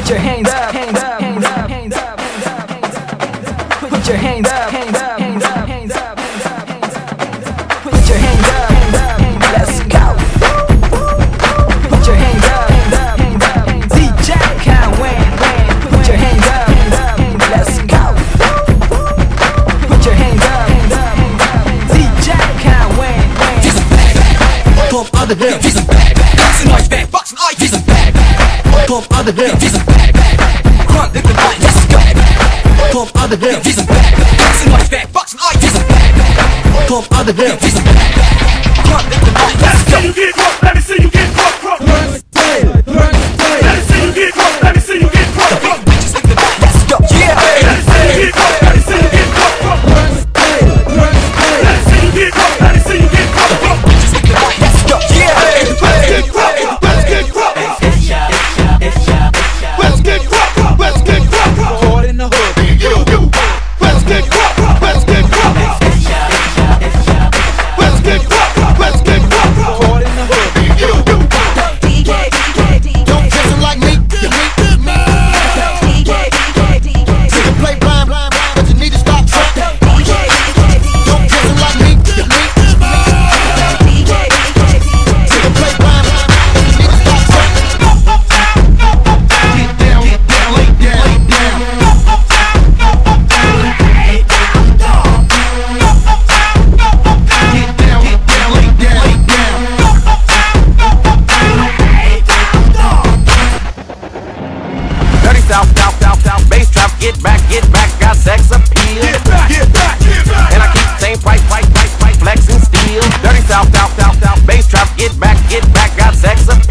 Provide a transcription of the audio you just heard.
your hands up, hands up, hands up, hands up, hands up, hands up. Put your hands up, hands up, hands up, hands up, hands up, hands up. Put your hands up, hands up, hands up. Let's go. Put your hands up, hands up, hands up, hands up. DJ Conway, put your hands up, hands up, hands up. Let's go. Put your hands up, hands up, hands up. DJ Conway. Top of the hill. Diesen Bag, ganzen Leuchtberg, Boxen, Ei, diesen Bag. Top of the hill. Diesen Bag, Grunt in the night, diesen Bag. Top of the hill. Diesen Bag, ganzen Leuchtberg, Boxen, Ei, diesen Bag. Top of the hill. Diesen Bag, Grunt in the night, let's go. Let me see you get drunk, let me see you get drunk, drunk. Let me see you get drunk, let me see you get drunk, drunk. Bitches in the night, let's go. Yeah, Let me see you get drunk, let me see you get drunk, drunk. Let me see you get drunk, let me see you get drunk, drunk. bitches in the night, let's go. Yeah, Let's get drunk, let's get drunk. Let's get drunk, let's get drunk. Caught in the hood. You. Let's get drunk, let's get drunk. Let's get drunk, let's get drunk. Caught in the hood. You. Don't dress them like me. You can play blind, but you need to stop trying. Don't dress them like me. You can play blind, but you need to stop trying. Get down, lay down, lay down. Get down, lay down, lay down. Dirty South, bass trap, get back, got sex appeal. Get back, get back, get back. And I keep the same price, flexing steel. Dirty South, bass trap, get back, got sex appeal.